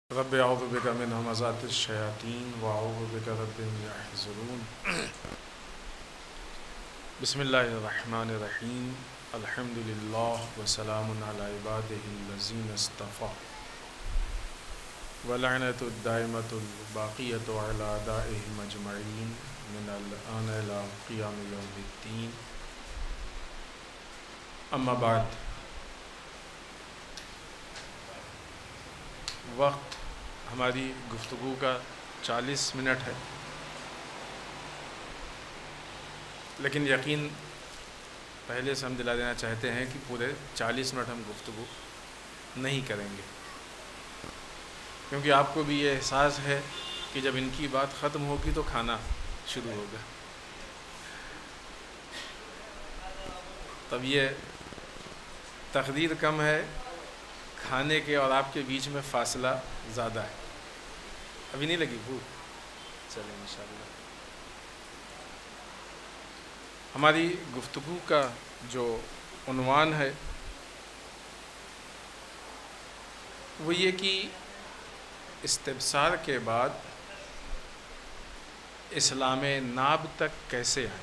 رب اعوذ بک من همزات الشیاطین واعوذ بک رب ان یحضرون۔ بسم اللہ الرحمن الرحیم۔ الحمد للہ وسلام علی عبادہ الذین اصطفیٰ ولعنۃ الدائمۃ الباقیۃ علی اعدائہم اجمعین من الآن الی قیام یوم الدین۔ اما بعد، وقت ہماری گفتگو کا 40 منٹ ہے، لیکن یقین پہلے سے ہم دلا دینا چاہتے ہیں کہ پورے 40 منٹ ہم گفتگو نہیں کریں گے، کیونکہ آپ کو بھی یہ احساس ہے کہ جب ان کی بات ختم ہوگی تو کھانا شروع ہوگا، تب یہ تقدیر کم ہے، کھانے کے اور آپ کے بیچ میں فاصلہ زیادہ ہے۔ ابھی نہیں لگی بھوک؟ چلیں انشاءاللہ۔ ہماری گفتگو کا جو عنوان ہے وہ یہ کہ استبصار کے بعد اسلام ناب تک کیسے آئیں۔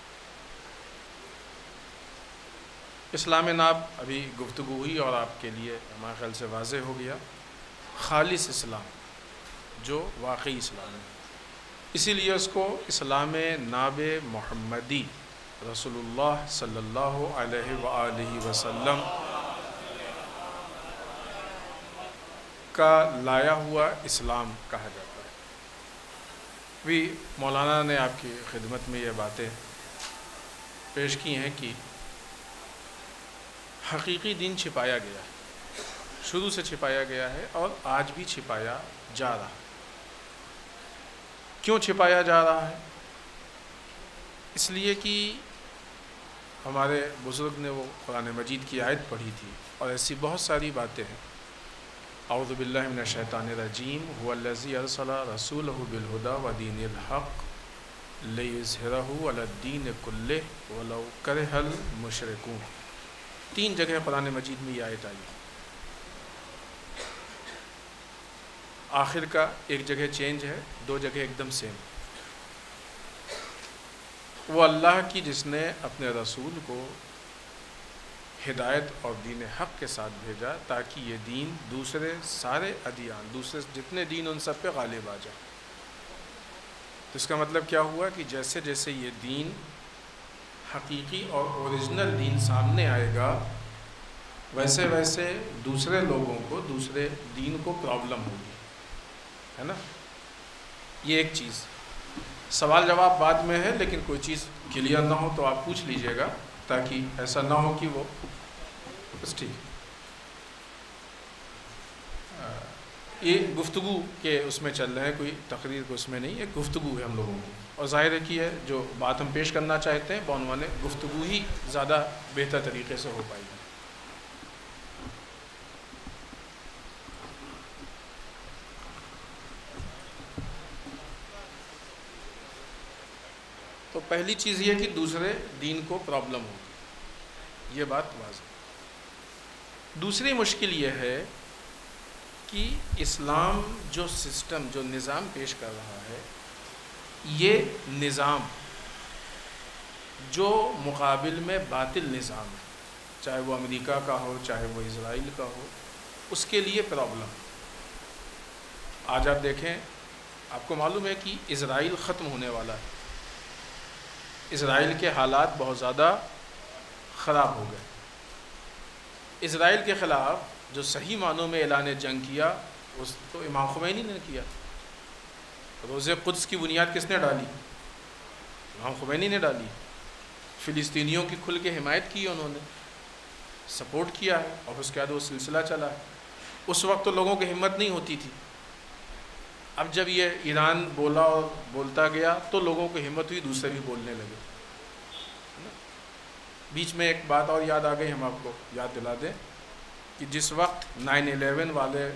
اسلام ناب ابھی گفتگو ہوئی اور آپ کے لیے ہمارے خیال سے واضح ہو گیا، خالص اسلام جو واقعی اسلام ہے، اسی لیے اس کو اسلام ناب محمدی رسول اللہ صلی اللہ علیہ وآلہ وسلم کا لایا ہوا اسلام کہا جاتا ہے۔ بھی مولانا نے آپ کی خدمت میں یہ باتیں پیش کی ہیں کہ حقیقی دین چھپایا گیا ہے، شروع سے چھپایا گیا ہے اور آج بھی چھپایا جا رہا ہے۔ کیوں چھپایا جا رہا ہے؟ اس لیے کہ ہمارے بزرگ نے وہ قرآن مجید کی آیت پڑھی تھی، اور ایسی بہت ساری باتیں ہیں۔ اعوذ باللہ من الشیطان الرجیم، هو الذی ارسل رسولہ بالہدی ودین الحق لیظہرہ علی الدین کلہ ولو کرہ المشرکون۔ 3 جگہ قرآن مجید میں یہ آیت آئی، آخر کا ایک جگہ چینج ہے، 2 جگہ ایک دم سیم۔ وہ اللہ کی جس نے اپنے رسول کو ہدایت اور دین حق کے ساتھ بھیجا تاکہ یہ دین دوسرے سارے ادیان، دوسرے جتنے دین ان سب پہ غالب آ جائے۔ تو اس کا مطلب کیا ہوا کہ جیسے جیسے یہ دین حقیقی اور اوریجنل دین سامنے آئے گا، ویسے ویسے دوسرے لوگوں کو دوسرے دین کو پرابلم ہوگی، ہے نا۔ یہ ایک چیز، سوال جواب بعد میں ہے، لیکن کوئی چیز کلیئر نہ ہو تو آپ پوچھ لیجئے گا، تاکہ ایسا نہ ہو کہ وہ بس ٹھیک۔ یہ گفتگو کے اس میں چل رہے ہیں، کوئی تقریر کو اس میں نہیں، ایک گفتگو ہے ہم لوگوں کی، اور ظاہر ہے کہ جو بات ہم پیش کرنا چاہتے ہیں بعنوان گفتگو ہی زیادہ بہتر طریقے سے ہو پائے گی۔ تو پہلی چیز یہ کہ دوسرے دین کو پرابلم ہوگی، یہ بات واضح۔ دوسری مشکل یہ ہے کہ اسلام جو سسٹم، جو نظام پیش کر رہا ہے، یہ نظام جو مقابل میں باطل نظام ہے، چاہے وہ امریکہ کا ہو چاہے وہ اسرائیل کا ہو، اس کے لیے پرابلم۔ آج آپ دیکھیں، آپ کو معلوم ہے کہ اسرائیل ختم ہونے والا ہے، اسرائیل کے حالات بہت زیادہ خراب ہو گئے۔ اسرائیل کے خلاف جو صحیح معنوں میں اعلان جنگ کیا، اس تو امام خمینی نے کیا۔ روزِ قدس کی بنیاد کس نے ڈالی؟ امام خمینی نے ڈالی۔ فلسطینیوں کی کھل کے حمایت کی، انہوں نے سپورٹ کیا ہے، اور اس کے بعد وہ سلسلہ چلا ہے۔ اس وقت تو لوگوں کی ہمت نہیں ہوتی تھی، اب جب یہ ایران بولا اور بولتا گیا تو لوگوں کو ہمت ہوئی، دوسرے بھی بولنے لگے۔ بیچ میں ایک بات اور یاد آ گئی، ہم آپ کو یاد دلا دیں کہ جس وقت 9/11 والے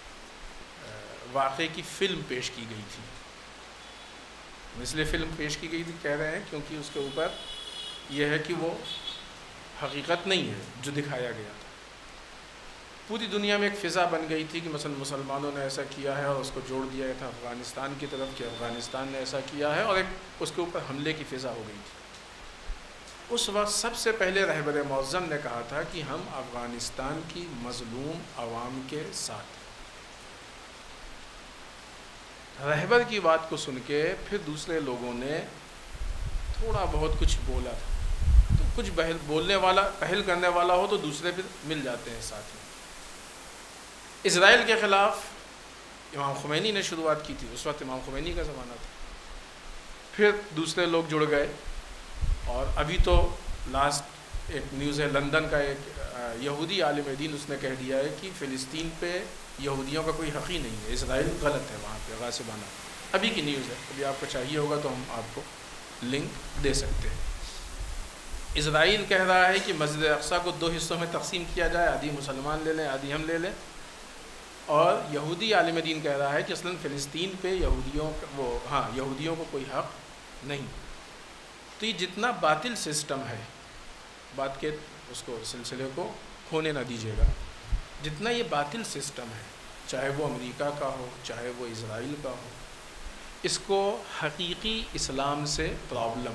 واقعے کی فلم پیش کی گئی تھی، اس لیے فلم پیش کی گئی تھی کہہ رہے ہیں کیونکہ اس کے اوپر یہ ہے کہ وہ حقیقت نہیں ہے جو دکھایا گیا تھا۔ پوری دنیا میں ایک فضا بن گئی تھی کہ مثلا مسلمانوں نے ایسا کیا ہے اور اس کو جوڑ دیا تھا افغانستان کی طرف کہ افغانستان نے ایسا کیا ہے، اور ایک اس کے اوپر حملے کی فضا ہو گئی تھی۔ اس وقت سب سے پہلے رہبر معظم نے کہا تھا کہ ہم افغانستان کی مظلوم عوام کے ساتھ ہیں۔ رہبر کی بات کو سن کے پھر دوسرے لوگوں نے تھوڑا بہت کچھ بولا تھا، تو کچھ بولنے والا، پہل کرنے والا ہو تو دوسرے پھر مل جاتے ہیں ساتھ میں۔ اسرائیل کے خلاف امام خمینی نے شروعات کی تھی، اس وقت امام خمینی کا زمانہ تھا، پھر دوسرے لوگ جڑ گئے، اور ابھی تو لاسٹ ایک نیوز ہے لندن کا، ایک یہودی عالم دین اس نے کہہ دیا ہے کہ فلسطین پہ یہودیوں کا کوئی حق ہی نہیں ہے، اسرائیل غلط ہے وہاں پہ غاصبانہ۔ ابھی کی نیوز ہے، ابھی آپ کو چاہیے ہوگا تو ہم آپ کو لنک دے سکتے ہیں۔ اسرائیل کہہ رہا ہے کہ مسجد اقصیٰ کو 2 حصوں میں تقسیم کیا جائے، آدھی مسلمان لے لیں آدھی ہم لے لیں، اور یہودی عالم دین کہہ رہا ہے کہ اصلاً فلسطین پہ یہودیوں کو کوئی حق نہیں۔ تو یہ جتنا باطل سسٹم ہے، بات کے اس کو سلسلے کو کھونے نہ دیجیے گا، جتنا یہ باطل سسٹم ہے، چاہے وہ امریکہ کا ہو چاہے وہ اسرائیل کا ہو، اس کو حقیقی اسلام سے پرابلم،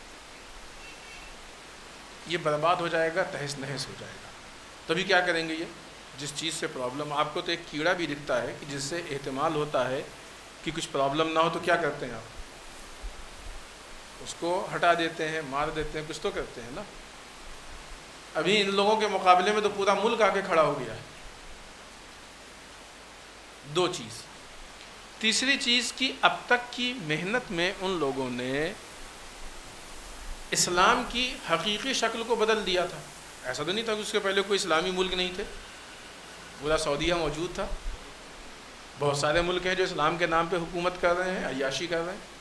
یہ برباد ہو جائے گا، تہس نہس ہو جائے گا۔ تبھی کیا کریں گے؟ یہ جس چیز سے پرابلم، آپ کو تو ایک کیڑا بھی دکھتا ہے کہ جس سے احتمال ہوتا ہے کہ کچھ پرابلم نہ ہو، تو کیا کرتے ہیں آپ؟ اس کو ہٹا دیتے ہیں، مار دیتے ہیں، کچھ تو کرتے ہیں نا۔ ابھی ان لوگوں کے مقابلے میں تو پورا ملک آ کے کھڑا ہو گیا ہے۔ 2 چیز۔ تیسری چیز کی اب تک کی محنت میں ان لوگوں نے اسلام کی حقیقی شکل کو بدل دیا تھا۔ ایسا تو نہیں تھا کہ اس کے پہلے کوئی اسلامی ملک نہیں تھے، پورا سعودیہ موجود تھا، بہت سارے ملک ہیں جو اسلام کے نام پہ حکومت کر رہے ہیں، عیاشی کر رہے ہیں،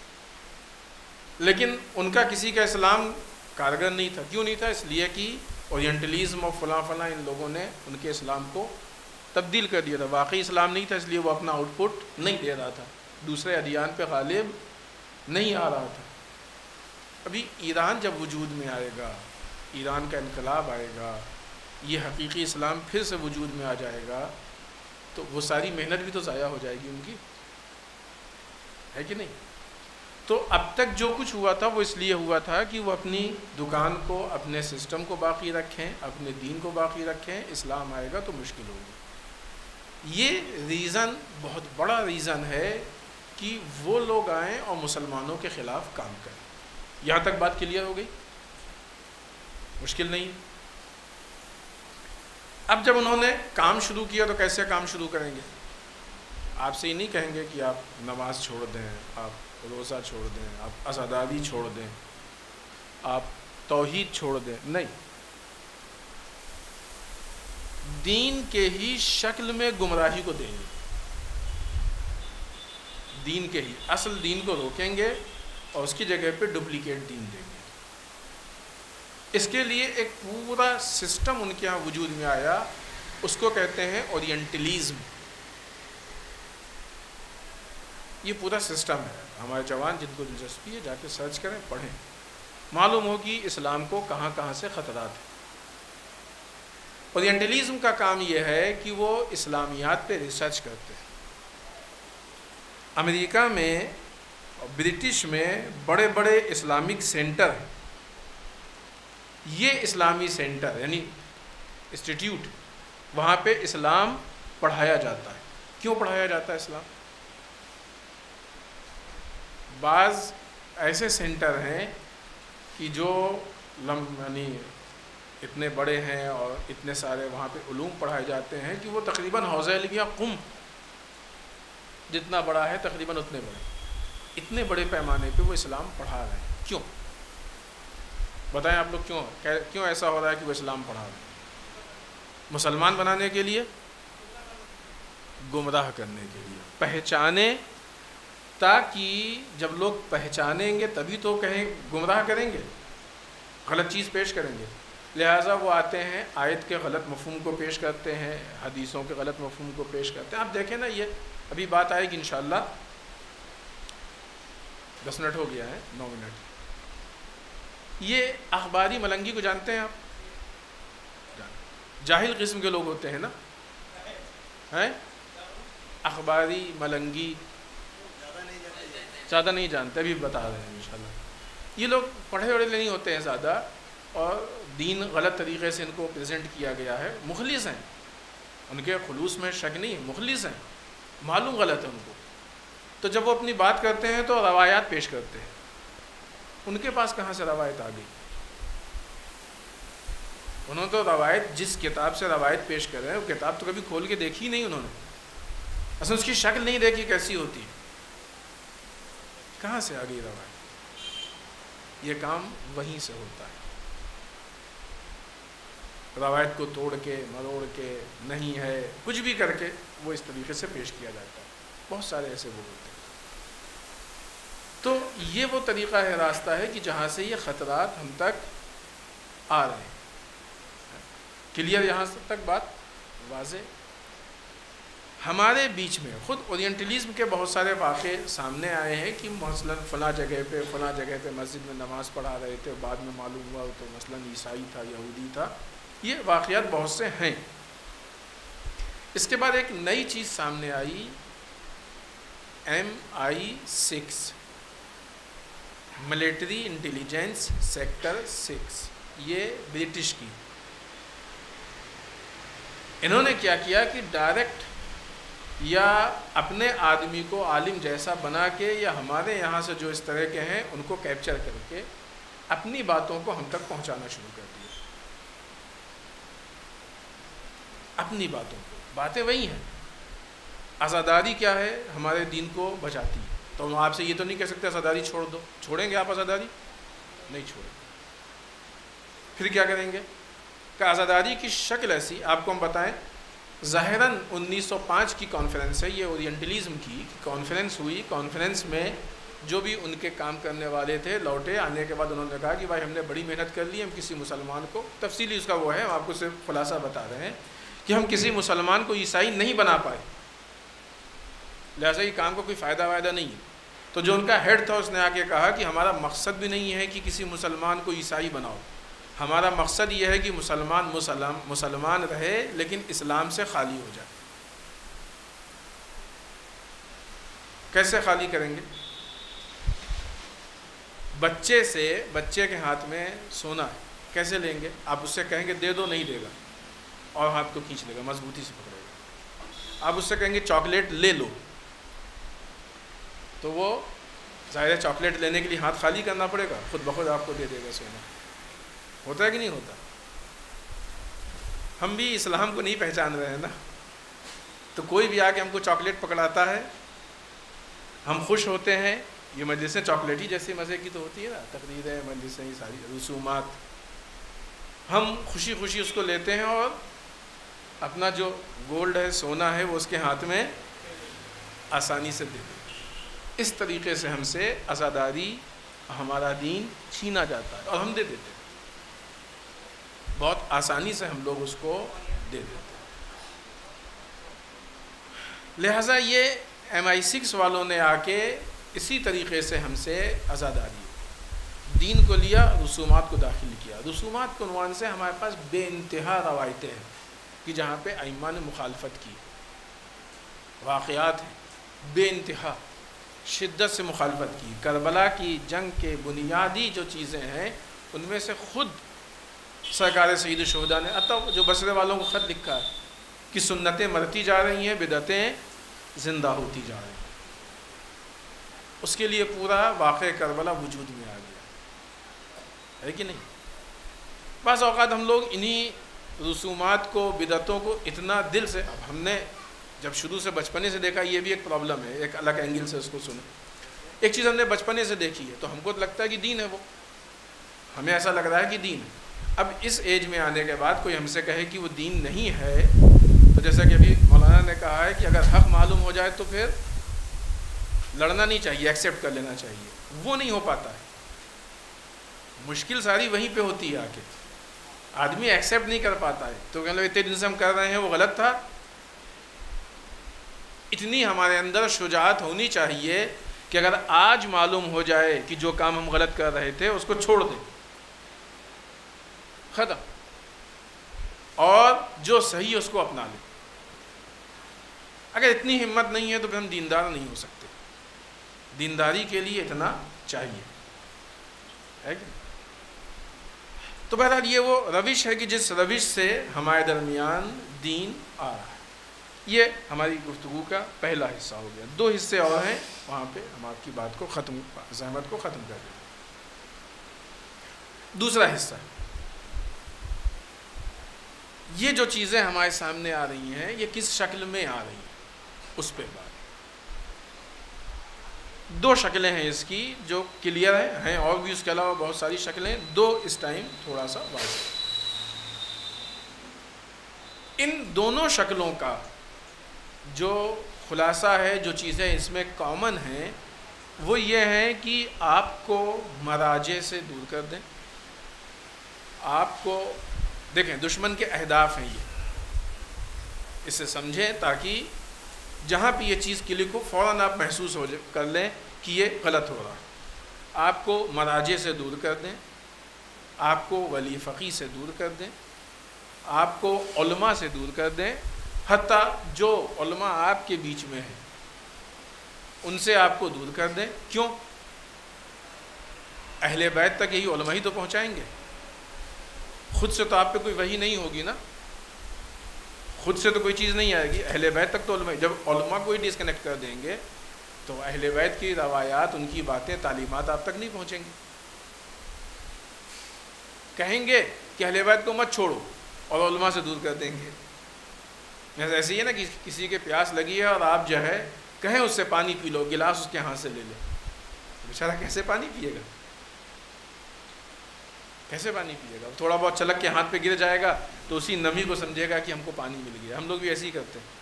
لیکن ان کا کسی کا اسلام کارگر نہیں تھا۔ کیوں نہیں تھا؟ اس لیے کہ اورینٹلیزم اور فلاں فلاں ان لوگوں نے ان کے اسلام کو تبدیل کر دیا تھا۔ واقعی اسلام نہیں تھا، اس لیے وہ اپنا آؤٹ پٹ نہیں دے رہا تھا، دوسرے ادیان پہ غالب نہیں آ رہا تھا۔ ابھی ایران جب وجود میں آئے گا، ایران کا انقلاب آئے گا، یہ حقیقی اسلام پھر سے وجود میں آ جائے گا، تو وہ ساری محنت بھی تو ضائع ہو جائے گی ان کی، ہے کہ نہیں؟ تو اب تک جو کچھ ہوا تھا وہ اس لیے ہوا تھا کہ وہ اپنی دکان کو، اپنے سسٹم کو باقی رکھیں، اپنے دین کو باقی رکھیں، اسلام آئے گا تو مشکل ہوگی۔ یہ ریزن بہت بڑا ریزن ہے کہ وہ لوگ آئیں اور مسلمانوں کے خلاف کام کریں۔ یہاں تک بات کلیئر ہو گئی؟ مشکل نہیں۔ اب جب انہوں نے کام شروع کیا تو کیسے کام شروع کریں گے؟ آپ سے یہ نہیں کہیں گے کہ آپ نماز چھوڑ دیں، آپ روزہ چھوڑ دیں، آپ عزاداری چھوڑ دیں، آپ توحید چھوڑ دیں، نہیں، دین کے ہی شکل میں گمراہی کو دیں گے، دین کے ہی اصل دین کو روکیں گے اور اس کی جگہ پہ ڈپلیکیٹ دین دیں گے۔ اس کے لیے ایک پورا سسٹم ان کے یہاں وجود میں آیا، اس کو کہتے ہیں اورینٹلیزم۔ یہ پورا سسٹم ہے۔ ہمارے جوان جن کو دلچسپی ہے جا کے سرچ کریں، پڑھیں، معلوم ہو کہ اسلام کو کہاں کہاں سے خطرات ہیں۔ اورینٹلیزم کا کام یہ ہے کہ وہ اسلامیات پہ ریسرچ کرتے ہیں۔ امریکہ میں اور برٹش میں بڑے بڑے اسلامک سینٹر ہیں، یہ اسلامی سینٹر یعنی انسٹیٹیوٹ، وہاں پہ اسلام پڑھایا جاتا ہے۔ کیوں پڑھایا جاتا ہے اسلام؟ بعض ایسے سینٹر ہیں کہ جو یعنی اتنے بڑے ہیں اور اتنے سارے وہاں پہ علوم پڑھائے جاتے ہیں کہ وہ تقریباً حوضہ علیہ قم جتنا بڑا ہے، تقریباً اتنے بڑے پیمانے پہ وہ اسلام پڑھا رہے ہیں۔ کیوں؟ بتائیں آپ لوگ، کیوں ایسا ہو رہا ہے کہ وہ اسلام پڑھا رہے ہیں؟ مسلمان بنانے کے لیے؟ گمراہ کرنے کے لیے، پہچانے، تاکہ جب لوگ پہچانیں گے تبھی تو کہیں گمراہ کریں گے، غلط چیز پیش کریں گے۔ لہٰذا وہ آتے ہیں، آیت کے غلط مفہوم کو پیش کرتے ہیں، حدیثوں کے غلط مفہوم کو پیش کرتے ہیں۔ آپ دیکھیں نا، یہ ابھی بات آئے گی انشاءاللہ۔ 10 منٹ ہو گیا ہے، 9 منٹ۔ یہ اخباری ملنگی کو جانتے ہیں آپ؟ جاہل قسم کے لوگ ہوتے ہیں نا، ہیں اخباری ملنگی، زیادہ نہیں جانتے، ابھی بتا رہے ہیں انشاءاللہ۔ یہ لوگ پڑھے وڑھے نہیں ہوتے ہیں زیادہ، اور دین غلط طریقے سے ان کو پریزنٹ کیا گیا ہے۔ مخلص ہیں، ان کے خلوص میں شک نہیں، مخلص ہیں، معلوم غلط ہے ان کو، تو جب وہ اپنی بات کرتے ہیں تو روایات پیش کرتے ہیں۔ ان کے پاس کہاں سے روایت آ گئی؟ انہوں نے تو روایت، جس کتاب سے روایت پیش کر رہے ہیں وہ کتاب تو کبھی کھول کے دیکھی نہیں انہوں نے، اصل اس کی شکل نہیں دیکھی کیسی ہوتی ہے، کہاں سے آ گئی روایت؟ یہ کام وہیں سے ہوتا ہے، روایت کو توڑ کے مروڑ کے، نہیں ہے کچھ بھی کر کے وہ اس طریقے سے پیش کیا جاتا ہے۔ بہت سارے ایسے لوگ ہوتے ہیں۔ تو یہ وہ طریقہ ہے، راستہ ہے کہ جہاں سے یہ خطرات ہم تک آ رہے ہیں۔ کلیئر یہاں تک بات واضح؟ ہمارے بیچ میں خود اورینٹلزم کے بہت سارے واقعے سامنے آئے ہیں کہ مثلا فلاں جگہ پہ مسجد میں نماز پڑھا رہے تھے، بعد میں معلوم ہوا تو مثلا عیسائی تھا، یہودی تھا۔ یہ واقعات بہت سے ہیں۔ اس کے بعد ایک نئی چیز سامنے آئی، MI6 ملٹری انٹیلیجنس سیکٹر 6، یہ برٹش کی۔ انہوں نے کیا کیا کہ ڈائریکٹ یا اپنے آدمی کو عالم جیسا بنا کے، یا ہمارے یہاں سے جو اس طرح کے ہیں ان کو کیپچر کر کے اپنی باتوں کو ہم تک پہنچانا شروع کر دیا۔ اپنی باتوں کو، باتیں وہی ہیں۔ عزاداری کیا ہے؟ ہمارے دین کو بچاتی ہے، تو ہم آپ سے یہ تو نہیں کہہ سکتے عزاداری چھوڑ دو۔ چھوڑیں گے آپ عزاداری؟ نہیں چھوڑیں گے۔ پھر کیا کریں گے کہ عزاداری کی شکل ایسی، آپ کو ہم بتائیں، ظاہراً 1905 کی کانفرنس ہے یہ، اورینٹلزم کی کانفرنس ہوئی۔ کانفرنس میں جو بھی ان کے کام کرنے والے تھے لوٹے، آنے کے بعد انہوں نے کہا کہ بھائی ہم نے بڑی محنت کر لی، ہم کسی مسلمان کو، تفصیلی اس کا وہ ہے، ہم آپ کو صرف خلاصہ بتا رہے ہیں کہ ہم کسی مسلمان کو عیسائی نہیں بنا پائے، لہٰذا یہ کام کو کوئی فائدہ نہیں ہے۔ تو جو ان کا ہیڈ تھا اس نے آ کے کہا کہ ہمارا مقصد بھی نہیں ہے کہ کسی مسلمان کو عیسائی بناؤ، ہمارا مقصد یہ ہے کہ مسلمان رہے لیکن اسلام سے خالی ہو جائے۔ کیسے خالی کریں گے؟ بچے کے ہاتھ میں سونا ہے، کیسے لیں گے؟ آپ اس سے کہیں گے دے دو، نہیں دے گا، اور ہاتھ کو کھینچ لے گا، مضبوطی سے پکڑے گا۔ آپ اس سے کہیں گے چاکلیٹ لے لو، تو وہ ظاہر ہے چاکلیٹ لینے کے لیے ہاتھ خالی کرنا پڑے گا، خود بخود آپ کو دے دے گا سونا۔ ہوتا ہے کہ نہیں ہوتا؟ ہم بھی اسلام کو نہیں پہچان رہے ہیں نا، تو کوئی بھی آ کے ہم کو چاکلیٹ پکڑاتا ہے، ہم خوش ہوتے ہیں۔ یہ مجلسیں چاکلیٹ ہی جیسے مزے کی تو ہوتی ہے نا، تقریریں، مجلسیں، یہ ساری رسومات، ہم خوشی خوشی اس کو لیتے ہیں، اور اپنا جو گولڈ ہے، سونا ہے، وہ اس کے ہاتھ میں آسانی سے دے دیتے ہیں۔ اس طریقے سے ہم سے عزاداری، ہمارا دین چھینا جاتا ہے، اور ہم دے دیتے ہیں، بہت آسانی سے ہم لوگ اس کو دے دیتے ہیں۔ لہٰذا یہ MI6 والوں نے آ کے اسی طریقے سے ہم سے عزاداری، دین کو لیا، رسومات کو داخل کیا۔ رسومات کے عنوان سے ہمارے پاس بے انتہا روایتیں ہیں کہ جہاں پہ ائمہ نے مخالفت کی، واقعات ہیں بے انتہا شدت سے مخالفت کی۔ کربلا کی جنگ کے بنیادی جو چیزیں ہیں ان میں سے خود سرکار سید الشہداء نے، اتو جو بصرے والوں کو خط لکھا ہے کہ سنتیں مرتی جا رہی ہیں، بدعتیں زندہ ہوتی جا رہی ہیں، اس کے لیے پورا واقعہ کربلا وجود میں آ گیا ہے کہ نہیں؟ بعض اوقات ہم لوگ انہی رسومات کو، بدعتوں کو اتنا دل سے، اب ہم نے جب شروع سے بچپنے سے دیکھا، یہ بھی ایک پرابلم ہے، ایک الگ اینگل سے اس کو سنیں۔ ایک چیز ہم نے بچپنے سے دیکھی ہے تو ہم کو لگتا ہے کہ دین ہے، وہ ہمیں ایسا لگ رہا ہے کہ دین ہے۔ اب اس ایج میں آنے کے بعد کوئی ہم سے کہے کہ وہ دین نہیں ہے، تو جیسا کہ ابھی مولانا نے کہا ہے کہ اگر حق معلوم ہو جائے تو پھر لڑنا نہیں چاہیے، ایکسیپٹ کر لینا چاہیے۔ وہ نہیں ہو پاتا ہے، مشکل ساری وہیں پہ ہوتی ہے، آ کے آدمی ایکسیپٹ نہیں کر پاتا ہے، تو کہ اتنے دن سے ہم کر رہے ہیں وہ غلط تھا۔ اتنی ہمارے اندر شجاعت ہونی چاہیے کہ اگر آج معلوم ہو جائے کہ جو کام ہم غلط کر رہے تھے اس کو چھوڑ دیں، ختم۔ اور جو صحیح ہے اس کو اپنا لیں۔ اگر اتنی ہمت نہیں ہے تو پھر ہم دیندار نہیں ہو سکتے۔ دینداری کے لیے اتنا چاہیے ہے کہ؟ تو بہرحال یہ وہ روش ہے کہ جس روش سے ہمارے درمیان دین آ رہا ہے۔ یہ ہماری گفتگو کا پہلا حصہ ہو گیا۔ 2 حصے اور ہیں، وہاں پہ ہم آپ کی بات کو زحمت کو ختم کر دیں۔ دوسرا حصہ، یہ جو چیزیں ہمارے سامنے آ رہی ہیں یہ کس شکل میں آ رہی ہیں، اس پہ بات۔ 2 شکلیں ہیں اس کی جو کلیئر ہیں، اور بھی اس کے علاوہ بہت ساری شکلیں، 2 اس ٹائم تھوڑا سا واضح۔ ان دونوں شکلوں کا جو خلاصہ ہے، جو چیزیں اس میں کامن ہیں، وہ یہ ہیں کہ آپ کو مراجع سے دور کر دیں۔ آپ کو دیکھیں دشمن کے اہداف ہیں، یہ اسے سمجھیں تاکہ جہاں پہ یہ چیز کلک ہو فوراً آپ محسوس کر لیں کہ یہ غلط ہو رہا ہے۔ آپ کو مراجع سے دور کر دیں، آپ کو ولی فقی سے دور کر دیں، آپ کو علماء سے دور کر دیں، حتیٰ جو علماء آپ کے بیچ میں ہیں ان سے آپ کو دور کر دیں۔ کیوں؟ اہل بیت تک یہی علماء ہی تو پہنچائیں گے، خود سے تو آپ پہ کوئی وحی نہیں ہوگی نا، خود سے تو کوئی چیز نہیں آئے گی، اہل بیت تک تو علماء، جب علماء کو ہی ڈسکنیکٹ کر دیں گے تو اہل بیت کی روایات، ان کی باتیں، تعلیمات آپ تک نہیں پہنچیں گی۔ کہیں گے کہ اہل بیت کو مت چھوڑو اور علماء سے دور کر دیں گے۔ ایسے ہی ہے نا کہ کسی کے پیاس لگی ہے اور آپ جو ہے کہیں اس سے پانی پی لو، گلاس اس کے ہاتھ سے لے لیں، بیچارہ کیسے پانی پیے گا؟ کیسے پانی پیے گا؟ تھوڑا بہت چھلک کے ہاتھ پہ گر جائے گا تو اسی نمی کو سمجھے گا کہ ہم کو پانی مل گیا۔ ہم لوگ بھی ایسے ہی کرتے ہیں،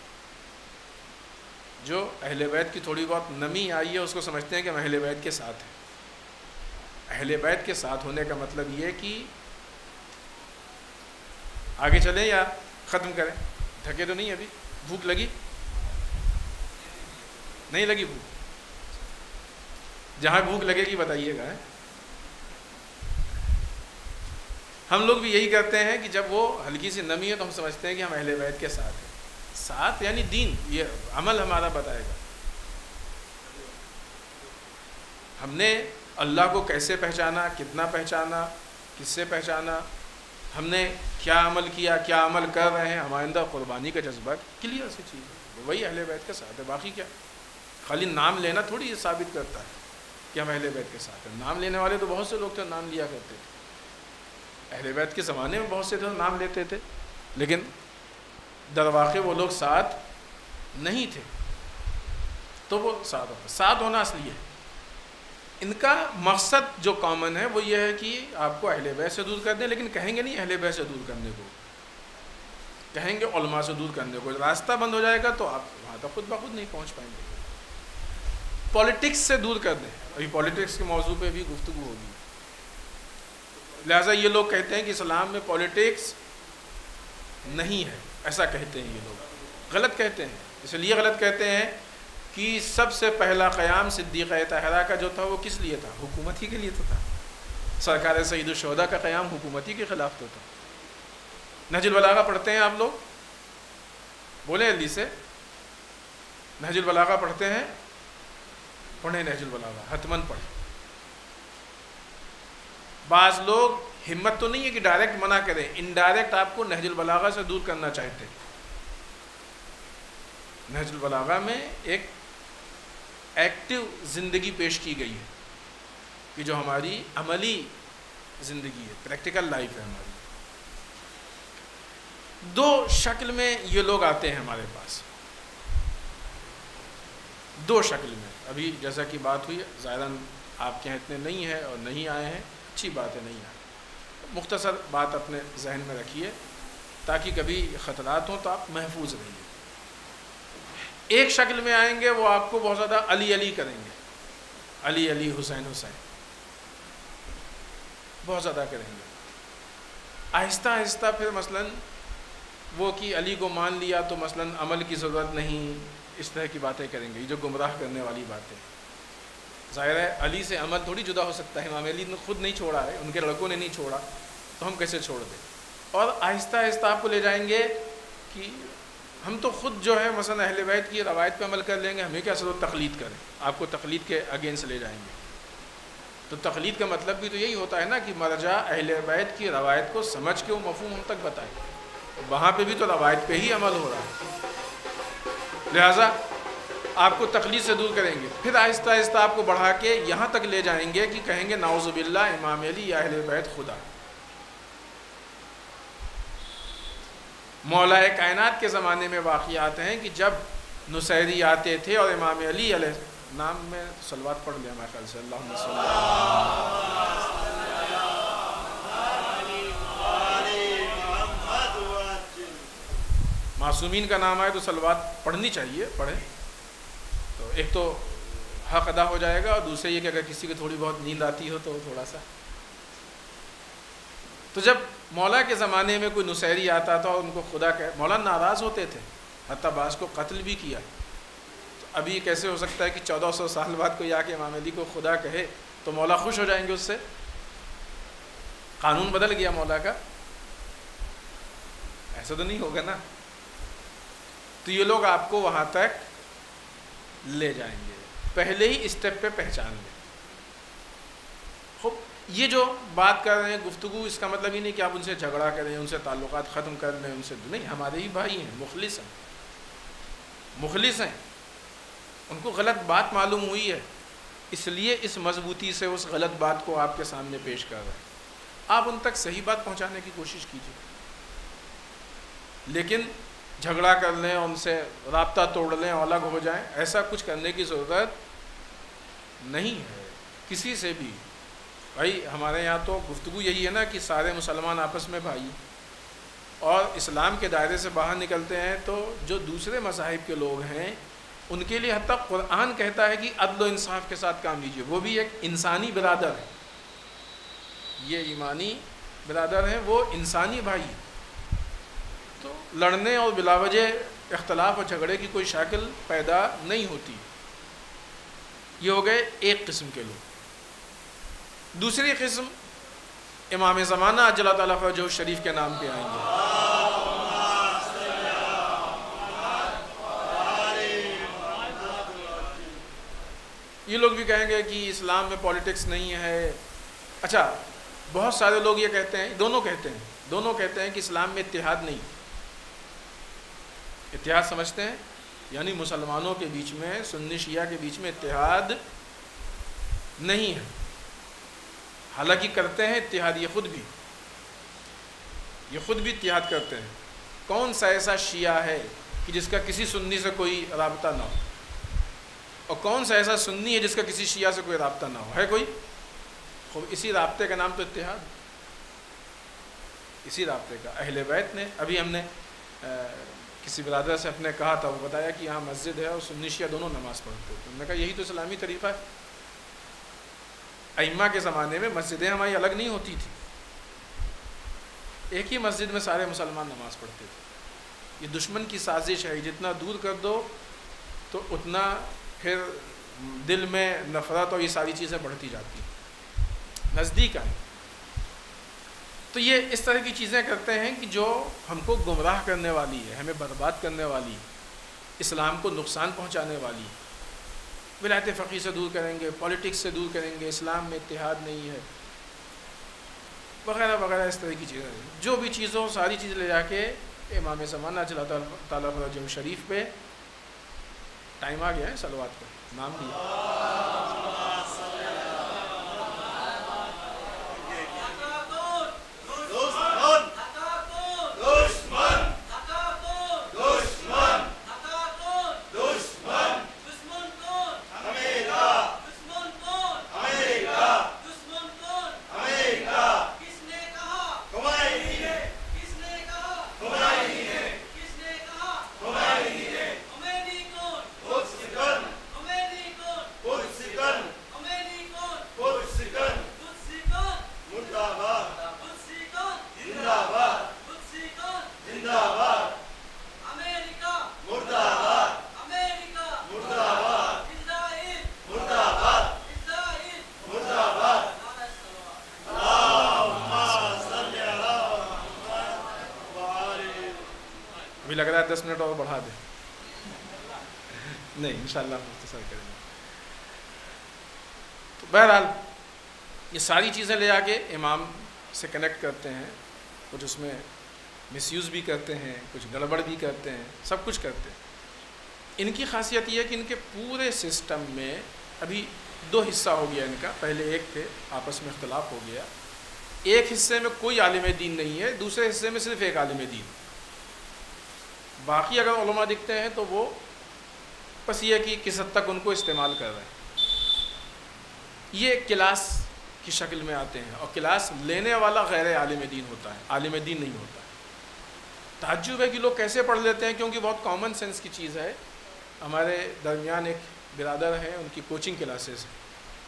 جو اہل بیت کی تھوڑی بہت نمی آئی ہے اس کو سمجھتے ہیں کہ ہم اہل بیت کے ساتھ ہیں۔ اہل بیت کے ساتھ ہونے کا مطلب یہ کہ آگے چلیں یا ختم کریں؟ تھکے تو نہیں ابھی؟ بھوک لگی؟ نہیں لگی بھوک؟ جہاں بھوک لگے گی بتائیے گا۔ ہم لوگ بھی یہی کرتے ہیں کہ جب وہ ہلکی سی نمی ہے تو ہم سمجھتے ہیں کہ ہم اہل بیت کے ساتھ ہیں۔ ساتھ یعنی دین، یہ عمل ہمارا بتائے گا۔ ہم نے اللہ کو کیسے پہچانا، کتنا پہچانا، کس سے پہچانا، ہم نے کیا عمل کیا، کیا عمل کر رہے ہیں، ہمارے اندر قربانی کا جذبہ، کلیئر سی چیز ہے، وہی اہل بیت کے ساتھ ہے۔ باقی کیا، خالی نام لینا تھوڑی یہ ثابت کرتا ہے کہ ہم اہل بیت کے ساتھ ہیں۔ نام لینے والے تو بہت سے لوگ تھے، نام لیا کرتے تھے، اہل بیت کے زمانے میں بہت سے تھے نام لیتے تھے، لیکن در واقع وہ لوگ ساتھ نہیں تھے، تو وہ ساتھ ہونا اصلی ہے۔ ان کا مقصد جو کامن ہے وہ یہ ہے کہ آپ کو اہل بیت سے دور کر دیں، لیکن کہیں گے نہیں اہل بیت سے دور کرنے کو، کہیں گے علماء سے دور کرنے کو۔ راستہ بند ہو جائے گا تو آپ وہاں تک خود بخود نہیں پہنچ پائیں گے۔ پولیٹکس سے دور کر دیں، ابھی پولیٹکس کے موضوع پہ بھی گفتگو ہوگی۔ لہٰذا یہ لوگ کہتے ہیں کہ اسلام میں پولیٹکس نہیں ہے، ایسا کہتے ہیں یہ لوگ، غلط کہتے ہیں۔ اس لیے غلط کہتے ہیں کہ سب سے پہلا قیام صدیقہ طاہرہ کا جو تھا وہ کس لیے تھا؟ حکومت ہی کے لیے تو تھا۔ سرکار سید الشہداء کا قیام حکومتی کے خلاف تو تھا۔ نہج البلاغہ پڑھتے ہیں آپ لوگ؟ بولیں جلدی سے، نہج البلاغہ پڑھتے ہیں؟ پڑھیں نہج البلاغہ، حتماً پڑھیں۔ بعض لوگ ہمت تو نہیں ہے کہ ڈائریکٹ منع کریں، انڈائریکٹ آپ کو نہج البلاغہ سے دور کرنا چاہتے ہیں۔ نہج البلاغہ میں ایک ایکٹیو زندگی پیش کی گئی ہے کہ جو ہماری عملی زندگی ہے، پریکٹیکل لائف ہے ہماری۔ 2 شکل میں یہ لوگ آتے ہیں ہمارے پاس، 2 شکل میں۔ ابھی جیسا کہ بات ہوئی، ظاہراً آپ کے یہاں اتنے نہیں ہیں اور نہیں آئے ہیں، اچھی بات ہے نہیں آئے، مختصر بات اپنے ذہن میں رکھیے تاکہ کبھی خطرات ہوں تو آپ محفوظ رہیے۔ ایک شکل میں آئیں گے، وہ آپ کو بہت زیادہ علی علی کریں گے، علی علی، حسین حسین، بہت زیادہ کریں گے۔ آہستہ آہستہ پھر مثلاً وہ کہ علی کو مان لیا تو مثلاً عمل کی ضرورت نہیں، اس طرح کی باتیں کریں گے، یہ جو گمراہ کرنے والی باتیں۔ ظاہر ہے علی سے عمل تھوڑی جدا ہو سکتا ہے، امام علی نے خود نہیں چھوڑا ہے، ان کے لڑکوں نے نہیں چھوڑا، تو ہم کیسے چھوڑ دیں؟ اور آہستہ آہستہ آپ کو لے جائیں گے کہ ہم تو خود جو ہے مثلا اہل بیت کی روایت پہ عمل کر لیں گے، ہمیں کیا ضرورت تقلید کریں، آپ کو تقلید کے اگینسٹ لے جائیں گے۔ تو تقلید کا مطلب بھی تو یہی ہوتا ہے نا کہ مرجع اہل بیت کی روایت کو سمجھ کے وہ مفہوم ہم تک بتائیں، وہاں پہ بھی تو روایت پہ ہی عمل ہو رہا ہے، لہٰذا آپ کو تقلید سے دور کریں گے، پھر آہستہ آہستہ آپ کو بڑھا کے یہاں تک لے جائیں گے کہ کہیں گے نعوذ باللہ امام علی یا اہل بیت خدا۔ مولا کائنات کے زمانے میں واقعات ہیں کہ جب نصیری آتے تھے اور امام علی علیہ نام میں صلوات پڑھ لیا، میرے خیال سے اللہم صلی معصومین کا نام آئے تو صلوات پڑھنی چاہیے، پڑھیں تو ایک تو حق ادا ہو جائے گا، اور دوسرے یہ کہ اگر کسی کو تھوڑی بہت نیند آتی ہو تو تھوڑا سا۔ تو جب مولا کے زمانے میں کوئی نصیری آتا تھا اور ان کو خدا مولا ناراض ہوتے تھے، حتیٰ بعض کو قتل بھی کیا۔ تو ابھی کیسے ہو سکتا ہے کہ 1400 سال بعد کوئی آ کے امام علی کو خدا کہے تو مولا خوش ہو جائیں گے اس سے؟ قانون بدل گیا مولا کا، ایسا تو نہیں ہوگا نا۔ تو یہ لوگ آپ کو وہاں تک لے جائیں گے، پہلے ہی اسٹیپ پہ پہچان لیں۔ خوب یہ جو بات کر رہے ہیں گفتگو، اس کا مطلب ہی نہیں کہ آپ ان سے جھگڑا کریں، ان سے تعلقات ختم کر لیں، ان سے نہیں، ہمارے ہی بھائی ہیں، مخلص ہیں، مخلص ہیں، ان کو غلط بات معلوم ہوئی ہے، اس لیے اس مضبوطی سے اس غلط بات کو آپ کے سامنے پیش کر رہے ہیں۔ آپ ان تک صحیح بات پہنچانے کی کوشش کیجیے، لیکن جھگڑا کر لیں، ان سے رابطہ توڑ لیں، الگ ہو جائیں، ایسا کچھ کرنے کی ضرورت نہیں ہے کسی سے بھی۔ بھائی ہمارے یہاں تو گفتگو یہی ہے نا کہ سارے مسلمان آپس میں بھائی، اور اسلام کے دائرے سے باہر نکلتے ہیں تو جو دوسرے مذاہب کے لوگ ہیں ان کے لیے حتیٰ قرآن کہتا ہے کہ عدل و انصاف کے ساتھ کام لیجیے، وہ بھی ایک انسانی برادر ہے، یہ ایمانی برادر ہیں، وہ انسانی بھائی ہیں۔ تو لڑنے اور بلا وجہ اختلاف اور جھگڑے کی کوئی شکل پیدا نہیں ہوتی۔ یہ ہو گئے ایک قسم کے لوگ۔ دوسری قسم امام زمانہ عجل اللہ تعالیٰ فرجہ شریف کے نام پہ آئیں گے۔ یہ لوگ بھی کہیں گے کہ اسلام میں پولیٹکس نہیں ہے۔ اچھا، بہت سارے لوگ یہ کہتے ہیں، دونوں کہتے ہیں کہ اسلام میں اتحاد نہیں۔ اتحاد سمجھتے ہیں یعنی مسلمانوں کے بیچ میں، سنی شیعہ کے بیچ میں اتحاد نہیں ہے، حالانکہ کرتے ہیں اتحاد، یہ خود بھی اتحاد کرتے ہیں۔ کون سا ایسا شیعہ ہے کہ جس کا کسی سنی سے کوئی رابطہ نہ ہو، اور کون سا ایسا سنی ہے جس کا کسی شیعہ سے کوئی رابطہ نہ ہو؟ ہے کوئی؟ خوب اسی رابطے کا نام تو اتحاد، اسی رابطے کا۔ اہل بیت نے، ابھی ہم نے کسی برادر سے اپنے کہا تھا، وہ بتایا کہ یہاں مسجد ہے اور سنی شیعہ دونوں نماز پڑھتے ہیں۔ ہم نے کہا یہی تو اسلامی طریقہ ہے۔ ائمہ کے زمانے میں مسجدیں ہماری الگ نہیں ہوتی تھی، ایک ہی مسجد میں سارے مسلمان نماز پڑھتے تھے۔ یہ دشمن کی سازش ہے، جتنا دور کر دو تو اتنا پھر دل میں نفرت اور یہ ساری چیزیں بڑھتی جاتی ہیں، نزدیک آئیں۔ تو یہ اس طرح کی چیزیں کرتے ہیں کہ جو ہم کو گمراہ کرنے والی ہے، ہمیں برباد کرنے والی، اسلام کو نقصان پہنچانے والی۔ ولایت فقیہ سے دور کریں گے، پولیٹکس سے دور کریں گے، اسلام میں اتحاد نہیں ہے، وغیرہ وغیرہ، اس طرح کی چیزیں۔ جو بھی چیزوں ساری چیزیں لے جا کے امام زمانہ عجل اللہ تعالیٰ فرجہ شریف پہ، ٹائم آ گیا ہے صلوات کا نام لیا۔ ابھی لگ رہا ہے 10 منٹ اور بڑھا دیں؟ نہیں، انشاءاللہ مختصر کریں گے. تو بہرحال یہ ساری چیزیں لے آ کے امام سے کنیکٹ کرتے ہیں. کچھ اس میں مس یوز بھی کرتے ہیں، کچھ گڑبڑ بھی کرتے ہیں، سب کچھ کرتے ہیں. ان کی خاصیت یہ ہے کہ ان کے پورے سسٹم میں ابھی 2 حصہ ہو گیا ان کا. پہلے ایک تھے، آپس میں اختلاف ہو گیا. ایک حصے میں کوئی عالم دین نہیں ہے، دوسرے حصے میں صرف ایک عالم دین. باقی اگر علماء دکھتے ہیں تو وہ بس یہ کہ کس حد تک ان کو استعمال کر رہے ہیں. یہ کلاس کی شکل میں آتے ہیں، اور کلاس لینے والا غیر عالم دین ہوتا ہے، عالم دین نہیں ہوتا ہے. تعجب ہے کہ لوگ کیسے پڑھ لیتے ہیں، کیونکہ بہت کامن سینس کی چیز ہے. ہمارے درمیان ایک برادر ہیں، ان کی کوچنگ کلاسز ہیں.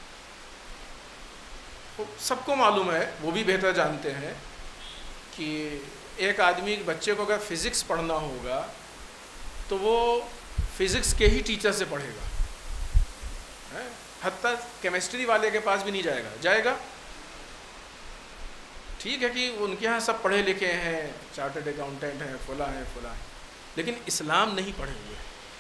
سب کو معلوم ہے، وہ بھی بہتر جانتے ہیں کہ ایک آدمی بچے کو اگر فزکس پڑھنا ہوگا تو وہ فزکس کے ہی ٹیچر سے پڑھے گا. حتیٰ کیمسٹری والے کے پاس بھی نہیں جائے گا. ٹھیک ہے کہ ان کے ہاں سب پڑھے لکھے ہیں، چارٹرڈ اکاؤنٹنٹ ہیں، فلاں ہیں، لیکن اسلام نہیں پڑھے ہوئے.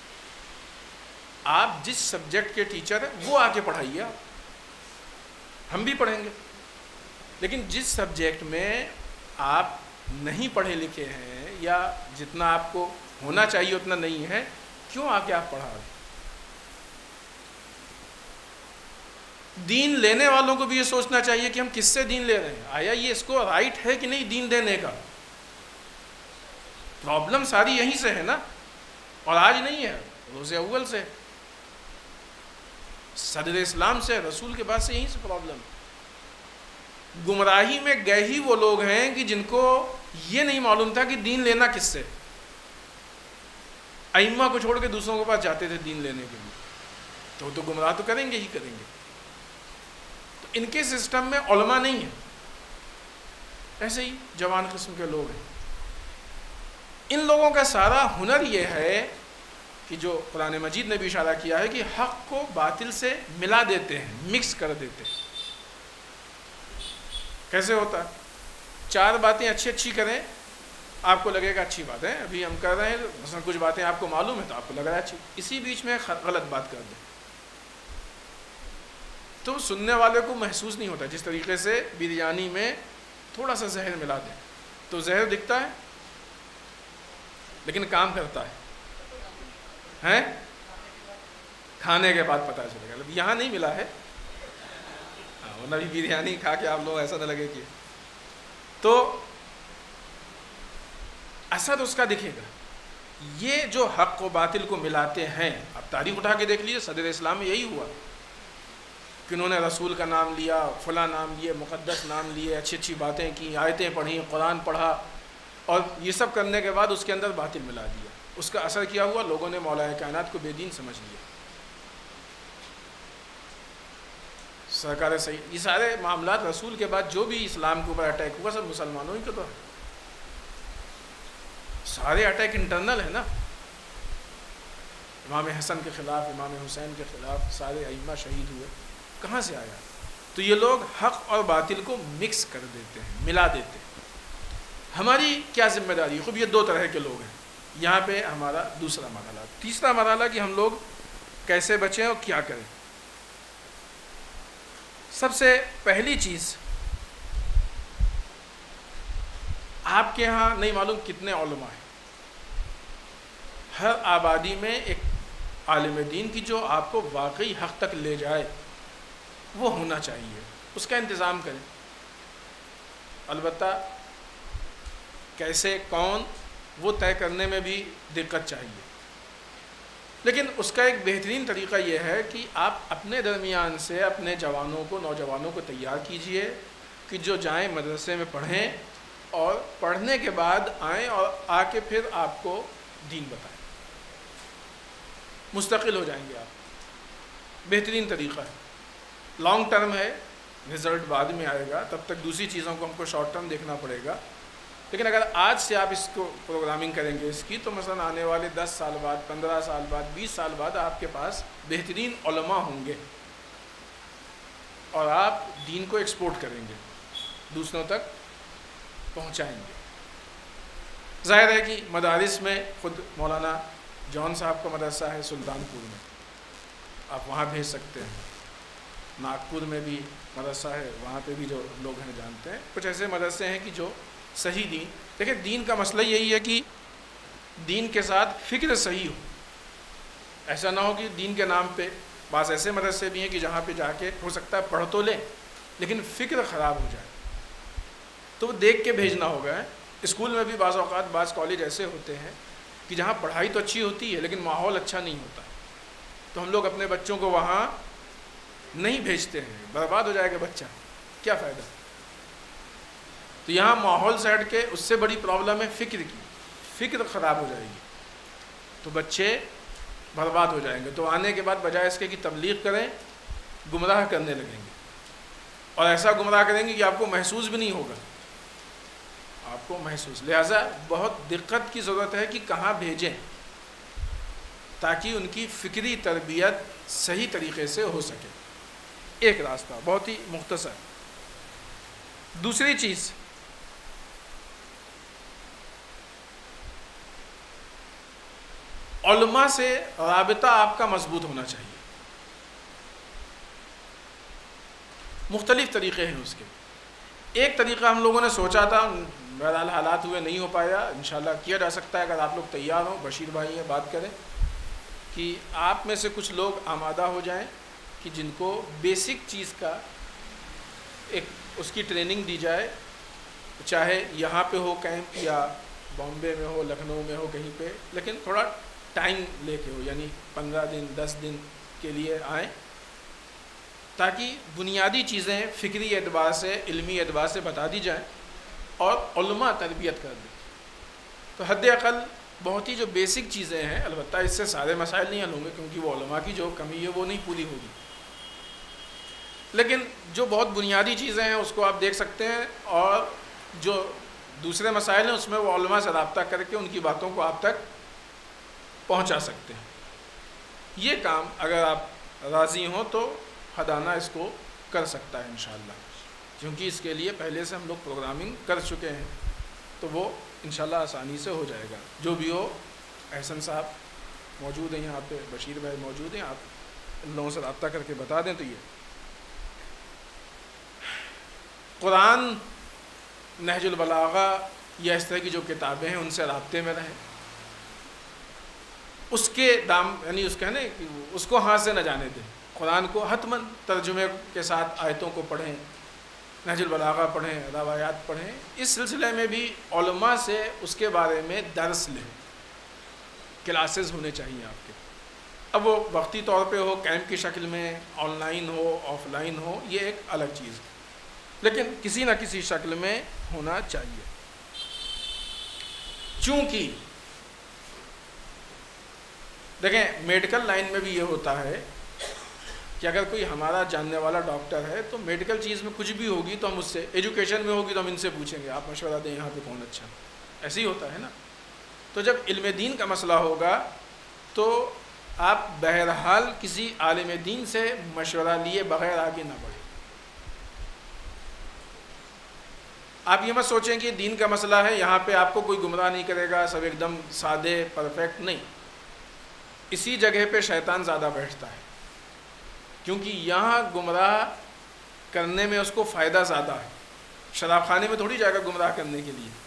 آپ جس سبجیکٹ کے ٹیچر ہیں وہ آ کے پڑھائیے. ہم بھی پڑھیں گے، لیکن جس سبجیکٹ میں آپ نہیں پڑھے لکھے ہیں یا جتنا آپ کو ہونا چاہیے اتنا نہیں ہے، کیوں آ کے آپ پڑھا رہے ہیں؟ دین لینے والوں کو بھی یہ سوچنا چاہیے کہ ہم کس سے دین لے رہے ہیں. آیا یہ اس کو رائٹ ہے کہ نہیں دین دینے کا؟ پرابلم ساری یہیں سے ہے نا، اور آج نہیں ہے، روز اول سے، صدر اسلام سے، رسول کے بعد سے یہیں سے پرابلم. گمراہی میں گئے ہی وہ لوگ ہیں کہ جن کو یہ نہیں معلوم تھا کہ دین لینا کس سے. ائمہ کو چھوڑ کے دوسروں کے پاس جاتے تھے دین لینے کے لیے، تو وہ تو گمراہ تو کریں گے ہی کریں گے. تو ان کے سسٹم میں علماء نہیں ہیں، ایسے ہی جوان قسم کے لوگ ہیں. ان لوگوں کا سارا ہنر یہ ہے کہ جو قرآن مجید نے بھی اشارہ کیا ہے کہ حق کو باطل سے ملا دیتے ہیں، مکس کر دیتے ہیں. کیسے ہوتا ہے؟ 4 باتیں اچھی کریں، آپ کو لگے گا اچھی بات ہے، ابھی ہم کر رہے ہیں مثلا کچھ باتیں آپ کو معلوم ہے تو آپ کو لگ رہا ہے اچھی، اسی بیچ میں غلط بات کر دیں تو سننے والے کو محسوس نہیں ہوتا. جس طریقے سے بریانی میں تھوڑا سا زہر ملا دیں تو زہر دکھتا ہے لیکن کام کرتا ہے، کھانے کے بعد پتہ چلے گا. یہاں نہیں ملا ہے، ورنہ بھی بریانی کھا کے آپ لوگ ایسا نہ لگے کہ تو اثر اس کا دکھے گا. یہ جو حق و باطل کو ملاتے ہیں، آپ تاریخ اٹھا کے دیکھ لیجیے، صدر اسلام میں یہی ہوا کہ انہوں نے رسول کا نام لیا، فلاں نام لیے، مقدس نام لیے، اچھی باتیں کی، آیتیں پڑھیں، قرآن پڑھا، اور یہ سب کرنے کے بعد اس کے اندر باطل ملا دیا. اس کا اثر کیا ہوا؟ لوگوں نے مولا کائنات کو بے دین سمجھ لیا. سرکار صحیح، یہ سارے معاملات رسول کے بعد جو بھی اسلام کے اوپر اٹیک ہوا سب مسلمانوں ہی کے تو ہے. سارے اٹیک انٹرنل ہے نا، امام حسن کے خلاف، امام حسین کے خلاف سارے ائمہ شہید ہوئے. کہاں سے آیا؟ تو یہ لوگ حق اور باطل کو مکس کر دیتے ہیں، ملا دیتے ہیں. ہماری کیا ذمہ داری؟ خوب یہ 2 طرح کے لوگ ہیں. یہاں پہ ہمارا دوسرا مرحلہ. تیسرا مرحلہ کہ ہم لوگ کیسے بچیں اور کیا کریں. سب سے پہلی چیز، آپ کے ہاں نہیں معلوم کتنے علماء ہیں، ہر آبادی میں ایک عالم دین کی جو آپ کو واقعی حق تک لے جائے وہ ہونا چاہیے. اس کا انتظام کریں. البتہ کیسے، کون، وہ طے کرنے میں بھی دقت چاہیے، لیکن اس کا ایک بہترین طریقہ یہ ہے کہ آپ اپنے درمیان سے اپنے جوانوں کو، نوجوانوں کو تیار کیجئے کہ جو جائیں مدرسے میں پڑھیں اور پڑھنے کے بعد آئیں اور آ کے پھر آپ کو دین بتائیں. مستقل ہو جائیں گے آپ. بہترین طریقہ ہے. لانگ ٹرم ہے، رزلٹ بعد میں آئے گا، تب تک دوسری چیزوں کو ہم کو شارٹ ٹرم دیکھنا پڑے گا. لیکن اگر آج سے آپ اس کو پروگرامنگ کریں گے اس کی، تو مثلا آنے والے 10 سال بعد، 15 سال بعد، 20 سال بعد آپ کے پاس بہترین علماء ہوں گے اور آپ دین کو ایکسپورٹ کریں گے، دوسروں تک پہنچائیں گے. ظاہر ہے کہ مدارس میں خود مولانا جون صاحب کا مدرسہ ہے سلطان پور میں، آپ وہاں بھیج سکتے ہیں، ناگپور میں بھی مدرسہ ہے، وہاں پہ بھی جو لوگ ہیں جانتے ہیں، کچھ ایسے مدرسے ہیں کہ جو صحیح دین، دیکھیں دین کا مسئلہ یہی ہے کہ دین کے ساتھ فکر صحیح ہو، ایسا نہ ہو کہ دین کے نام پہ بعض ایسے مدرسے بھی ہیں کہ جہاں پہ جا کے ہو سکتا ہے پڑھ تو لیں لیکن فکر خراب ہو جائے، تو وہ دیکھ کے بھیجنا ہوگا۔ اسکول میں بھی بعض اوقات بعض کالج ایسے ہوتے ہیں کہ جہاں پڑھائی تو اچھی ہوتی ہے لیکن ماحول اچھا نہیں ہوتا، تو ہم لوگ اپنے بچوں کو وہاں نہیں بھیجتے ہیں، برباد ہو جائے گا بچہ، کیا فائدہ۔ تو یہاں ماحول سے ہٹ کے اس سے بڑی پرابلم ہے فکر کی، فکر خراب ہو جائے گی تو بچے برباد ہو جائیں گے، تو آنے کے بعد بجائے اس کے کہ تبلیغ کریں گمراہ کرنے لگیں گے، اور ایسا گمراہ کریں گے کہ آپ کو محسوس بھی نہیں ہوگا، آپ کو محسوس، لہٰذا بہت دقت کی ضرورت ہے کہ کہاں بھیجیں تاکہ ان کی فکری تربیت صحیح طریقے سے ہو سکے۔ ایک راستہ بہت ہی مختصر۔ دوسری چیز، علماء سے رابطہ آپ کا مضبوط ہونا چاہیے۔ مختلف طریقے ہیں اس کے، ایک طریقہ ہم لوگوں نے سوچا تھا، بہرحال حالات ہوئے نہیں ہو پایا، انشاءاللہ کیا جا سکتا ہے اگر آپ لوگ تیار ہوں، بشیر بھائی ہیں بات کریں کہ آپ میں سے کچھ لوگ آمادہ ہو جائیں کہ جن کو بیسک چیز کا ایک اس کی ٹریننگ دی جائے، چاہے یہاں پہ ہو کیمپ یا بامبے میں ہو، لکھنؤ میں ہو، کہیں پہ، لیکن تھوڑا ٹائم لے کے ہو، یعنی 15 دن 10 دن کے لیے آئیں تاکہ بنیادی چیزیں فکری اعتبار سے علمی اعتبار سے بتا دی جائیں اور علماء تربیت کر دیں۔ تو حد اقل بہت ہی جو بیسک چیزیں ہیں، البتہ اس سے سارے مسائل نہیں حل ہوں گے کیونکہ وہ علماء کی جو کمی ہے وہ نہیں پوری ہوگی، لیکن جو بہت بنیادی چیزیں ہیں اس کو آپ دیکھ سکتے ہیں، اور جو دوسرے مسائل ہیں اس میں وہ علماء سے رابطہ کر کے ان کی باتوں کو آپ تک پہنچا سکتے ہیں۔ یہ کام اگر آپ راضی ہوں تو حدانہ اس کو کر سکتا ہے انشاءاللہ، کیونکہ اس کے لیے پہلے سے ہم لوگ پروگرامنگ کر چکے ہیں، تو وہ انشاءاللہ آسانی سے ہو جائے گا۔ جو بھی ہو، احسن صاحب موجود ہیں یہاں پہ، بشیر بھائی موجود ہیں، آپ ان لوگوں سے رابطہ کر کے بتا دیں۔ تو یہ قرآن، نہج البلاغہ یا اس طرح کی جو کتابیں ہیں ان سے رابطے میں رہیں، اس کے دام یعنی اس کا ہے نا کہ اس کو ہاتھ سے نہ جانے دیں، قرآن کو حتماً ترجمے کے ساتھ آیتوں کو پڑھیں، نہج البلاغہ پڑھیں، روایات پڑھیں، اس سلسلے میں بھی علماء سے اس کے بارے میں درس لیں، کلاسز ہونے چاہیے آپ کے، اب وہ وقتی طور پہ ہو، کیمپ کی شکل میں، آن لائن ہو، آف لائن ہو، یہ ایک الگ چیز ہے، لیکن کسی نہ کسی شکل میں ہونا چاہیے۔ چونکہ دیکھیں میڈیکل لائن میں بھی یہ ہوتا ہے کہ اگر کوئی ہمارا جاننے والا ڈاکٹر ہے تو میڈیکل چیز میں کچھ بھی ہوگی تو ہم اس سے، ایجوکیشن میں ہوگی تو ہم ان سے پوچھیں گے آپ مشورہ دیں یہاں پہ کون اچھا، ایسے ہی ہوتا ہے نا۔ تو جب علم دین کا مسئلہ ہوگا تو آپ بہرحال کسی عالم دین سے مشورہ لیے بغیر آگے نہ بڑھیں۔ آپ یہ مت سوچیں کہ دین کا مسئلہ ہے یہاں پہ آپ کو کوئی گمراہ نہیں کرے گا، سب ایک دم سادے پرفیکٹ، نہیں، اسی جگہ پہ شیطان زیادہ بیٹھتا ہے، کیونکہ یہاں گمراہ کرنے میں اس کو فائدہ زیادہ ہے، شراب خانے میں تھوڑی جائے گا گمراہ کرنے کے لیے،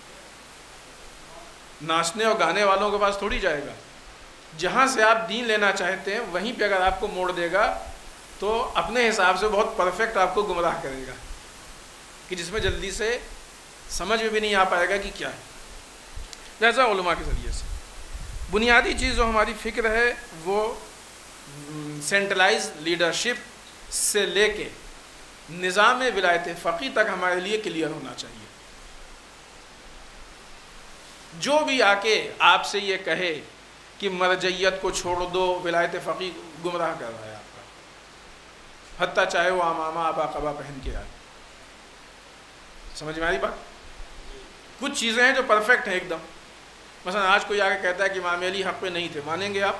ناچنے اور گانے والوں کے پاس تھوڑی جائے گا، جہاں سے آپ دین لینا چاہتے ہیں وہیں پہ اگر آپ کو موڑ دے گا تو اپنے حساب سے بہت پرفیکٹ آپ کو گمراہ کرے گا کہ جس میں جلدی سے سمجھ میں بھی نہیں آ پائے گا کہ کیا ہے۔ لہذا علماء کے ذریعے سے بنیادی چیز جو ہماری فکر ہے وہ سینٹرلائز لیڈرشپ سے لے کے نظام ولایت فقیہ تک ہمارے لیے کلیئر ہونا چاہیے۔ جو بھی آ کے آپ سے یہ کہے کہ مرجعیت کو چھوڑ دو، ولایت فقیہ، گمراہ کر رہا ہے آپ کا، حتیٰ چاہے وہ عمامہ آبا قبا پہن کے آئے۔ سمجھ میں آئی بات؟ کچھ چیزیں ہیں جو پرفیکٹ ہیں ایک دم، مثلا آج کوئی آ کے کہتا ہے کہ امام علی حق پہ نہیں تھے، مانیں گے آپ؟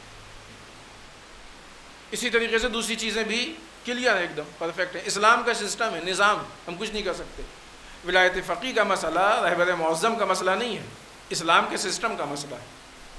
اسی طریقے سے دوسری چیزیں بھی کلیئر ہیں، ایک دم پرفیکٹ ہیں، اسلام کا سسٹم ہے، نظام، ہم کچھ نہیں کر سکتے۔ ولایت فقیہ کا مسئلہ رہبر معظم کا مسئلہ نہیں ہے، اسلام کے سسٹم کا مسئلہ ہے.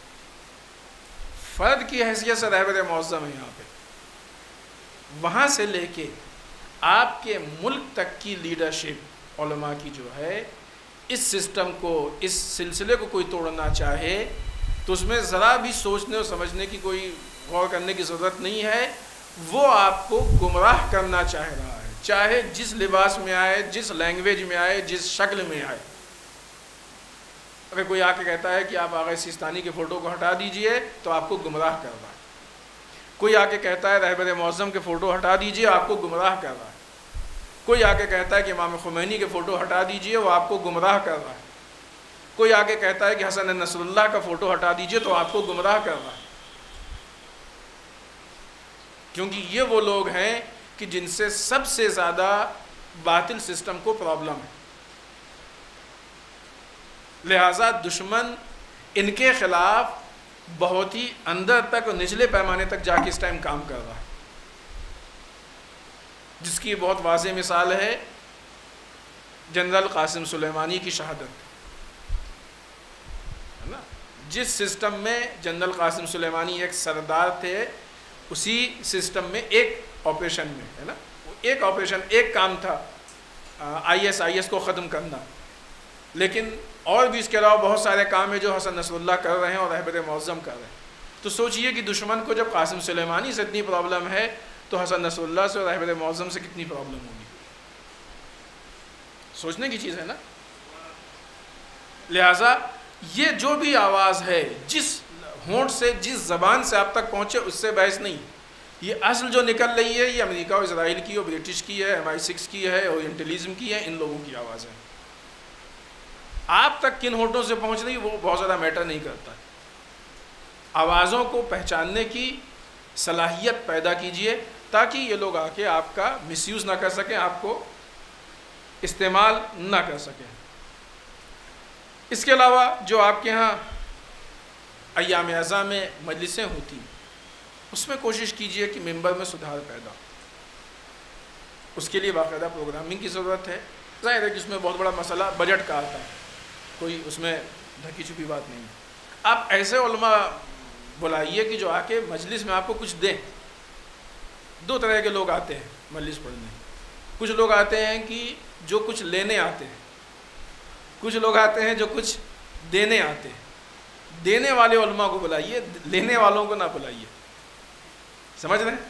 فرد کی حیثیت سے رہبر معظم ہے یہاں پہ. وہاں سے لے کے آپ کے ملک تک کی لیڈرشپ علماء کی جو ہے، اس سسٹم کو، اس سلسلے کو کوئی توڑنا چاہے تو اس میں ذرا بھی سوچنے اور سمجھنے کی، کوئی غور کرنے کی ضرورت نہیں ہے. وہ آپ کو گمراہ کرنا چاہ رہا ہے، چاہے جس لباس میں آئے، جس لینگویج میں آئے، جس شکل میں آئے. اگر کوئی آ کے کہتا ہے کہ آپ آغا سیستانی کے فوٹو کو ہٹا دیجئے تو آپ کو گمراہ کر رہا ہے. کوئی آ کے کہتا ہے رہبر معظم کے فوٹو ہٹا دیجئے، آپ کو گمراہ کر رہا ہے. کوئی آ کے کہتا ہے کہ امام خمینی کے فوٹو ہٹا دیجئے، وہ آپ کو گمراہ کر رہا ہے. کوئی آ کے کہتا ہے کہ حسن نصر اللہ کا فوٹو ہٹا دیجئے تو آپ کو گمراہ کر رہا ہے. کیونکہ یہ وہ لوگ ہیں کہ جن سے سب سے زیادہ باطل سسٹم کو پرابلم ہے. لہٰذا دشمن ان کے خلاف بہت ہی اندر تک اور نچلے پیمانے تک جا کے اس ٹائم کام کر رہا ہے، جس کی بہت واضح مثال ہے جنرل قاسم سلیمانی کی شہادت. ہے نا؟ جس سسٹم میں جنرل قاسم سلیمانی ایک سردار تھے، اسی سسٹم میں ایک آپریشن میں، ہے نا، ایک آپریشن، ایک کام تھا IS کو ختم کرنا. لیکن اور بھی اس کے علاوہ بہت سارے کام ہیں جو حسن نصر اللہ کر رہے ہیں اور رہبر معظم کر رہے ہیں. تو سوچئے کہ دشمن کو جب قاسم سلیمانی سے اتنی پرابلم ہے تو حسن نصر اللہ سے اور رہبر معظم سے کتنی پرابلم ہوگی. سوچنے کی چیز ہے نا. لہٰذا یہ جو بھی آواز ہے، جس ہونٹ سے، جس زبان سے آپ تک پہنچے، اس سے بحث نہیں. یہ اصل جو نکل رہی ہے یہ امریکہ اور اسرائیل کی اور برٹش کی ہے، MI6 کی ہے، اورینٹلزم کی ہے، ان لوگوں کی آواز ہے. آپ تک کن ہونٹوں سے پہنچ رہی وہ بہت زیادہ میٹر نہیں کرتا. آوازوں کو پہچاننے کی صلاحیت پیدا کیجئے تاکہ یہ لوگ آ کے آپ کا مس یوز نہ کر سکیں، آپ کو استعمال نہ کر سکیں. اس کے علاوہ جو آپ کے ہاں ایام اعزاں میں مجلسیں ہوتی، اس میں کوشش کیجئے کہ ممبر میں سدھار پیدا. اس کے لیے باقاعدہ پروگرامنگ کی ضرورت ہے. ظاہر ہے کہ اس میں بہت بڑا مسئلہ بجٹ کا آتا ہے، کوئی اس میں ڈھکی چھپی بات نہیں ہے. آپ ایسے علماء بلائیے کہ جو آ کے مجلس میں آپ کو کچھ دیں. دو طرح کے لوگ آتے ہیں مجلس پڑھنے. کچھ لوگ آتے ہیں کہ جو کچھ لینے آتے ہیں، کچھ لوگ آتے ہیں جو کچھ دینے آتے ہیں. دینے والے علماء کو بلائیے، لینے والوں کو نہ بلائیے. سمجھ رہے ہیں؟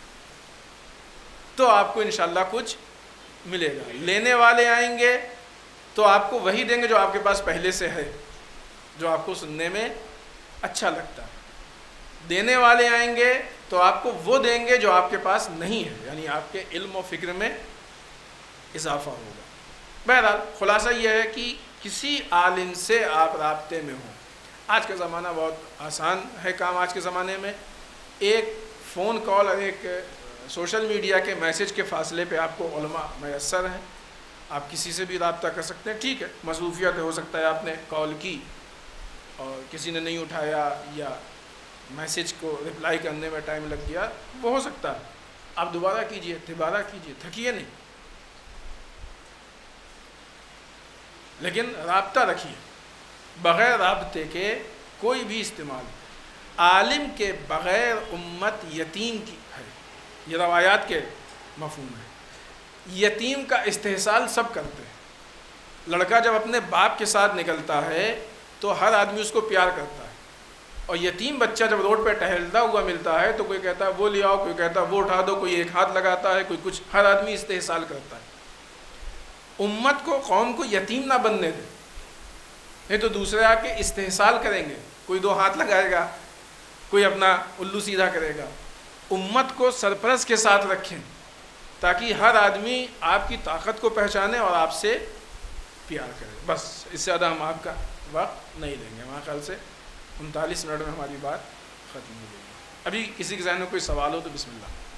تو آپ کو انشاءاللہ کچھ ملے گا. لینے والے آئیں گے تو آپ کو وہی دیں گے جو آپ کے پاس پہلے سے ہے، جو آپ کو سننے میں اچھا لگتا ہے. دینے والے آئیں گے تو آپ کو وہ دیں گے جو آپ کے پاس نہیں ہے، یعنی آپ کے علم و فکر میں اضافہ ہوگا. بہرحال خلاصہ یہ ہے کہ کسی عالم سے آپ رابطے میں ہوں. آج کا زمانہ بہت آسان ہے کام. آج کے زمانے میں ایک فون کال اور ایک سوشل میڈیا کے میسج کے فاصلے پہ آپ کو علماء میسر ہیں. آپ کسی سے بھی رابطہ کر سکتے ہیں. ٹھیک ہے، مصروفیت ہو سکتا ہے آپ نے کال کی اور کسی نے نہیں اٹھایا یا میسج کو رپلائی کرنے میں ٹائم لگ گیا، وہ ہو سکتا ہے. آپ دوبارہ کیجئے، تبارہ کیجئے، تھکیے نہیں، لیکن رابطہ رکھیے. بغیر رابطے کے کوئی بھی استعمال. عالم کے بغیر امت یتیم کی ہے، یہ روایات کے مفہوم ہے. یتیم کا استحصال سب کرتے ہیں. لڑکا جب اپنے باپ کے ساتھ نکلتا ہے تو ہر آدمی اس کو پیار کرتا ہے، اور یتیم بچہ جب روڈ پہ ٹہلتا ہوا ملتا ہے تو کوئی کہتا ہے وہ لے آؤ، کوئی کہتا ہے وہ اٹھا دو، کوئی ایک ہاتھ لگاتا ہے، کوئی کچھ. ہر آدمی استحصال کرتا ہے. امت کو، قوم کو یتیم نہ بننے دے، نہیں تو دوسرے آ کے استحصال کریں گے. کوئی دو ہاتھ لگائے گا، کوئی اپنا الو سیدھا کرے گا. امت کو سرپرست کے ساتھ رکھیں تاکہ ہر آدمی آپ کی طاقت کو پہچانے اور آپ سے پیار کرے. بس اس سے زیادہ ہم آپ کا وقت نہیں لیں گے. ہمارے خیال سے 39 منٹ میں ہماری بات ختم ہو گئی. ابھی کسی کے ذہن میں کوئی سوال ہو تو بسم اللہ.